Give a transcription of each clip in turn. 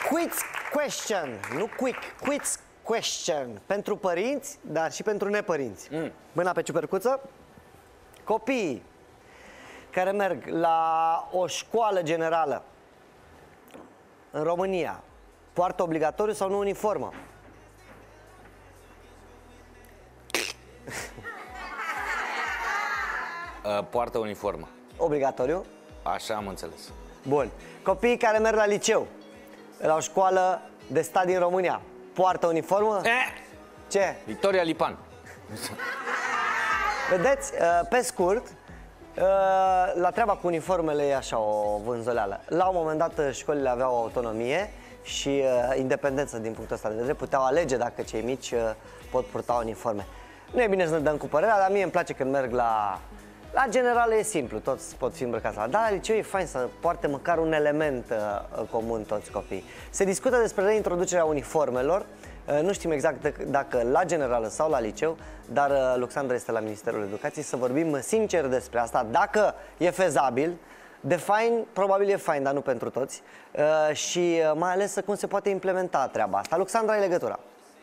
Quiz question, nu quick, quiz question. Pentru părinți, dar și pentru nepărinți. Mâna pe ciupercuță. Copiii care merg la o școală generală în România poartă obligatoriu sau nu uniformă? Poartă uniformă. Obligatoriu? Așa am înțeles. Bun. Copiii care merg la liceu, la o școală de stat din România, poartă uniformă? Ce? Victoria Lipan. Vedeți, pe scurt, la treaba cu uniformele e așa o vânzoleală. La un moment dat școlile aveau autonomie și independență din punctul ăsta de vedere. Puteau alege dacă cei mici pot purta uniforme. Nu e bine să ne dăm cu părerea, dar mie îmi place când merg la generală, e simplu, toți pot fi îmbrăcați la. Dar la liceu e fain să poarte măcar un element comun toți copiii. Se discută despre reintroducerea uniformelor. Nu știm exact dacă la generală sau la liceu, dar Luxandra este la Ministerul Educației să vorbim sincer despre asta. Dacă e fezabil, de fain, probabil e fain, dar nu pentru toți. Și mai ales cum se poate implementa treaba asta. Luxandra, ai legătura.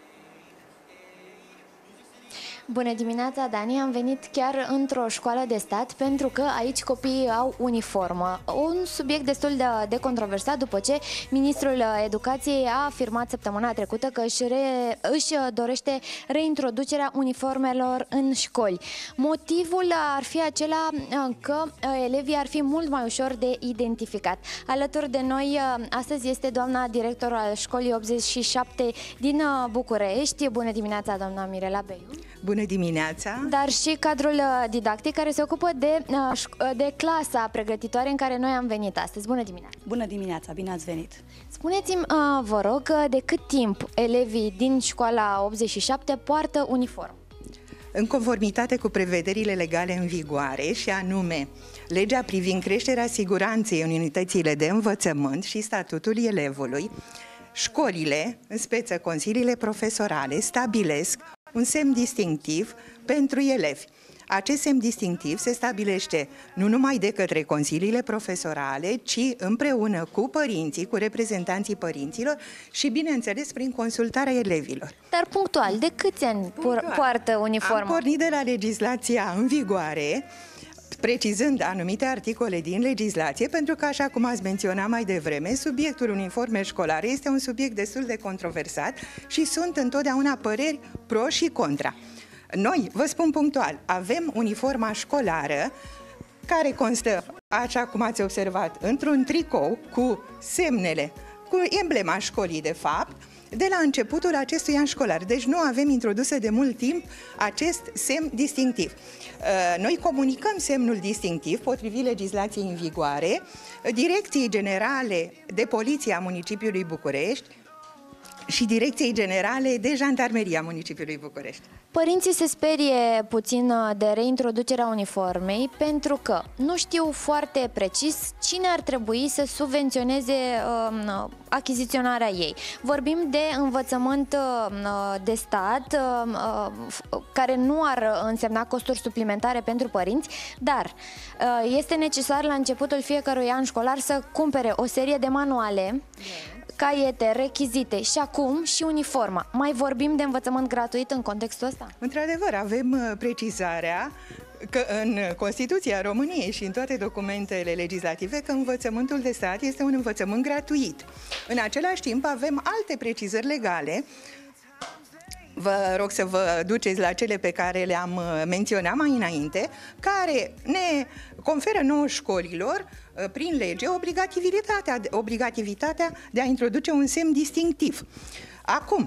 Bună dimineața, Dani! Am venit chiar într-o școală de stat pentru că aici copiii au uniformă. Un subiect destul de controversat după ce Ministrul Educației a afirmat săptămâna trecută că își dorește reintroducerea uniformelor în școli. Motivul ar fi acela că elevii ar fi mult mai ușor de identificat. Alături de noi astăzi este doamna director al școlii 87 din București. Bună dimineața, doamna Mirela Beiu! Bună dimineața! Dar și cadrul didactic care se ocupă de clasa pregătitoare în care noi am venit astăzi. Bună dimineața! Bună dimineața, bine ați venit! Spuneți-mi, vă rog, de cât timp elevii din școala 87 poartă uniform? În conformitate cu prevederile legale în vigoare, și anume legea privind creșterea siguranței în unitățile de învățământ și statutul elevului, școlile, în speță consiliile profesorale, stabilesc un semn distinctiv pentru elevi. Acest semn distinctiv se stabilește nu numai de către consiliile profesorale, ci împreună cu părinții, cu reprezentanții părinților și, bineînțeles, prin consultarea elevilor. Dar punctual, de câți ani poartă uniformă? Am pornit de la legislația în vigoare, precizând anumite articole din legislație, pentru că, așa cum ați menționat mai devreme, subiectul uniforme școlare este un subiect destul de controversat și sunt întotdeauna păreri pro și contra. Noi, vă spun punctual, avem uniforma școlară care constă, așa cum ați observat, într-un tricou cu semnele, cu emblema școlii, de fapt, de la începutul acestui an școlar. Deci nu avem introdusă de mult timp acest semn distinctiv. Noi comunicăm semnul distinctiv, potrivit legislației în vigoare, Direcției Generale de Poliție a Municipiului București și Direcției Generale de Jandarmerie a Municipiului București. Părinții se sperie puțin de reintroducerea uniformei pentru că nu știu foarte precis cine ar trebui să subvenționeze achiziționarea ei. Vorbim de învățământ de stat care nu ar însemna costuri suplimentare pentru părinți, dar este necesar la începutul fiecărui an școlar să cumpere o serie de manuale, caiete, rechizite și acum și uniforma. Mai vorbim de învățământ gratuit în contextul ăsta? Într-adevăr, avem precizarea că în Constituția României și în toate documentele legislative că învățământul de stat este un învățământ gratuit. În același timp avem alte precizări legale. Vă rog să vă duceți la cele pe care le-am menționat mai înainte, care ne conferă nouă școlilor, prin lege, obligativitatea de a introduce un semn distinctiv. Acum,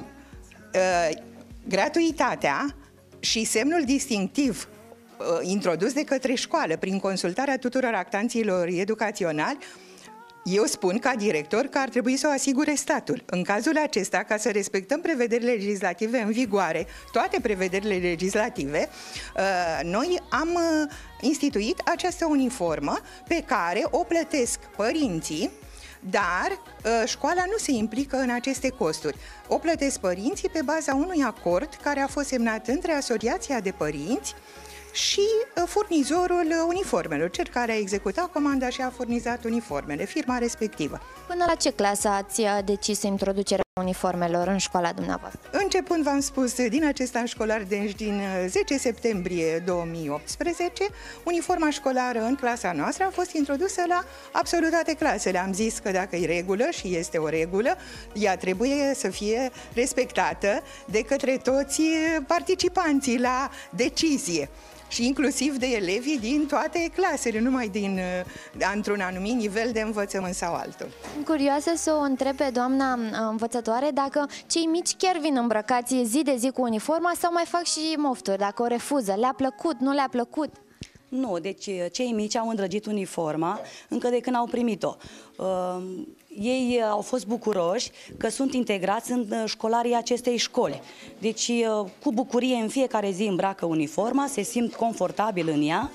gratuitatea și semnul distinctiv introdus de către școală prin consultarea tuturor actanților educaționali, eu spun ca director că ar trebui să o asigure statul. În cazul acesta, ca să respectăm prevederile legislative în vigoare, toate prevederile legislative, noi am instituit această uniformă pe care o plătesc părinții, dar școala nu se implică în aceste costuri. O plătesc părinții pe baza unui acord care a fost semnat între Asociația de Părinți și furnizorul uniformelor, cel care a executat comanda și a furnizat uniformele, firma respectivă. Până la ce clasă ați decis introducerea uniformelor în școala dumneavoastră? Începând, v-am spus, din acest an școlar, deci din 10 septembrie 2018, uniforma școlară în clasa noastră a fost introdusă la absolut toate clasele. Am zis că dacă e regulă și este o regulă, ea trebuie să fie respectată de către toți participanții la decizie. Și inclusiv de elevii din toate clasele, numai într-un anumit nivel de învățământ sau altul. Sunt curioasă să o întreb pe doamna învățătoare dacă cei mici chiar vin îmbrăcați zi de zi cu uniforma sau mai fac și mofturi, dacă o refuză, le-a plăcut, nu le-a plăcut? Nu, deci cei mici au îndrăgit uniforma încă de când au primit-o. Ei au fost bucuroși că sunt integrați în școlarii acestei școli. Deci, cu bucurie, în fiecare zi îmbracă uniforma, se simt confortabil în ea.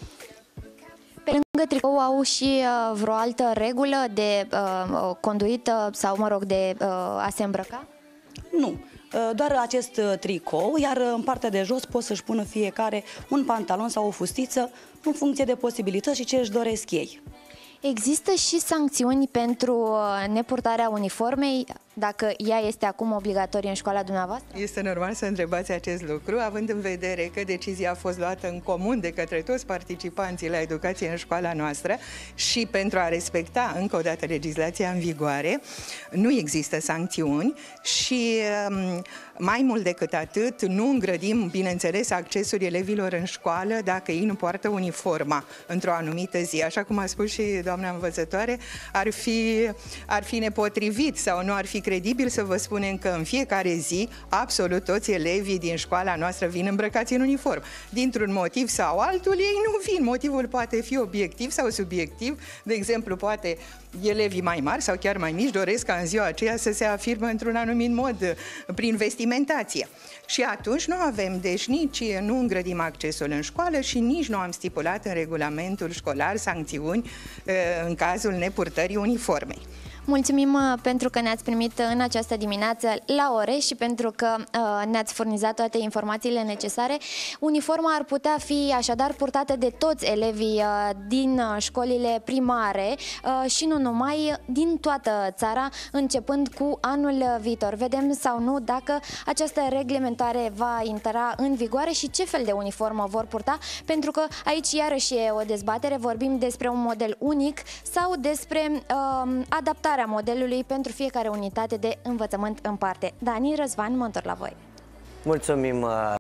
Pe lângă tricou au și vreo altă regulă de conduită sau, mă rog, de a se îmbrăca? Nu, doar acest tricou, iar în partea de jos pot să-și pună fiecare un pantalon sau o fustiță în funcție de posibilități și ce își doresc ei. Există și sancțiuni pentru nepurtarea uniformei, dacă ea este acum obligatorie în școala dumneavoastră? Este normal să întrebați acest lucru, având în vedere că decizia a fost luată în comun de către toți participanții la educație în școala noastră și pentru a respecta încă o dată legislația în vigoare, nu există sancțiuni și mai mult decât atât, nu îngrădim, bineînțeles, accesul elevilor în școală dacă ei nu poartă uniforma într-o anumită zi. Așa cum a spus și doamna învățătoare, ar fi nepotrivit sau nu ar fi credibil să vă spunem că în fiecare zi absolut toți elevii din școala noastră vin îmbrăcați în uniform. Dintr-un motiv sau altul, ei nu vin. Motivul poate fi obiectiv sau subiectiv. De exemplu, poate elevii mai mari sau chiar mai mici doresc ca în ziua aceea să se afirmă într-un anumit mod prin vestimentație. Și atunci nu avem, deci nici nu îngrădim accesul în școală și nici nu am stipulat în regulamentul școlar sancțiuni în cazul nepurtării uniformei. Mulțumim pentru că ne-ați primit în această dimineață la ore și pentru că ne-ați furnizat toate informațiile necesare. Uniforma ar putea fi așadar purtată de toți elevii din școlile primare și nu numai, din toată țara, începând cu anul viitor. Vedem sau nu dacă această reglementare va intra în vigoare și ce fel de uniformă vor purta, pentru că aici iarăși e o dezbatere, vorbim despre un model unic sau despre adaptarea modelului pentru fiecare unitate de învățământ în parte. Dani, Răzvan, mă întorc la voi. Mulțumim